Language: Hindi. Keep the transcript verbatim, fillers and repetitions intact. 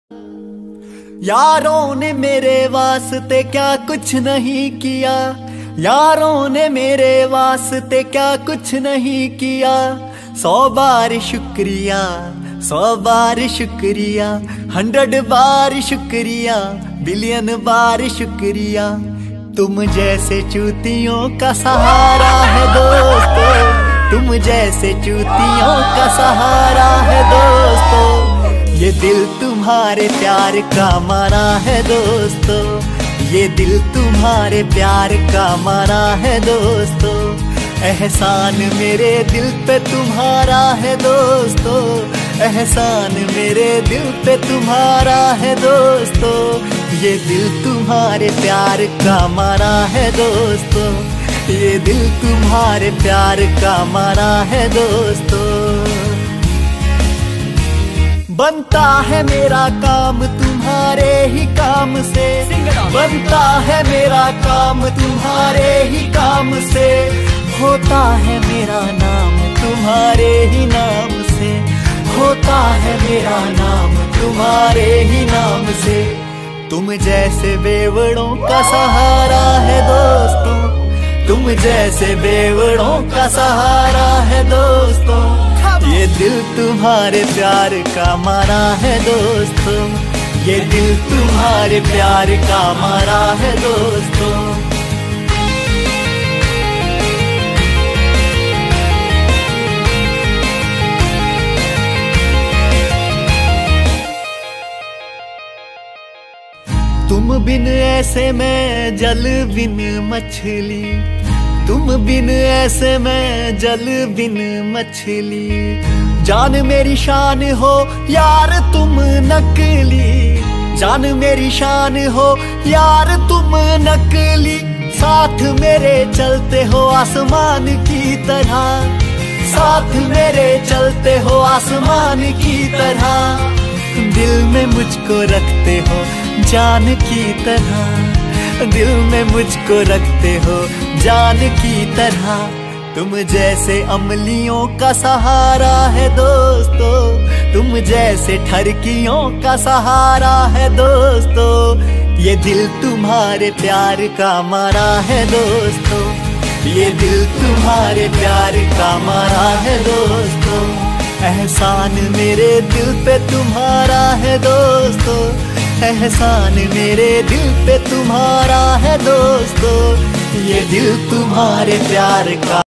यारों ने मेरे वास्ते क्या कुछ नहीं किया, यारों ने मेरे वास्ते क्या कुछ नहीं किया। सौ बार शुक्रिया, सौ बार शुक्रिया, हंड्रेड बार शुक्रिया, बिलियन बार शुक्रिया। तुम जैसे चूतियों का सहारा है दोस्तों, तुम जैसे चूतियों का सहारा है दोस्तों। ये दिल तुम्हारे प्यार का मारा है दोस्तों, ये दिल तुम्हारे प्यार का मारा है दोस्तों। एहसान मेरे दिल पे तुम्हारा है दोस्तों, एहसान मेरे दिल पे तुम्हारा है दोस्तों। ये दिल तुम्हारे प्यार का मारा है दोस्तों, ये दिल तुम्हारे प्यार का मारा है दोस्तों। बनता है मेरा काम तुम्हारे ही काम से, बनता है मेरा काम तुम्हारे ही काम से। होता है मेरा नाम तुम्हारे ही नाम से, होता है मेरा नाम तुम्हारे ही नाम से। तुम जैसे बेवड़ों का सहारा है दोस्तों, तुम जैसे बेवड़ों का सहारा है दोस्तों। ये दिल तुम्हारे प्यार का मारा है दोस्तों, ये दिल तुम्हारे प्यार का मारा है दोस्तों। तुम बिन ऐसे मैं जल बिन मछली, तुम बिन ऐसे मैं जल बिन मछली। जान मेरी शान हो यार तुम नकली, जान मेरी शान हो यार तुम नकली। साथ मेरे चलते हो आसमान की तरह, साथ मेरे चलते हो आसमान की तरह। दिल में मुझको रखते हो जान की तरह, दिल में मुझको रखते हो जान की तरह। तुम जैसे अमलियों का सहारा है दोस्तों, तुम जैसे ठरकियों का सहारा है दोस्तों। ये दिल तुम्हारे प्यार का मारा है दोस्तों, ये दिल तुम्हारे प्यार का मारा है दोस्तों। एहसान मेरे दिल पे तुम्हारा है दोस्तों, एहसान मेरे दिल पे तुम्हारा है दोस्तों। ये दिल तुम्हारे प्यार का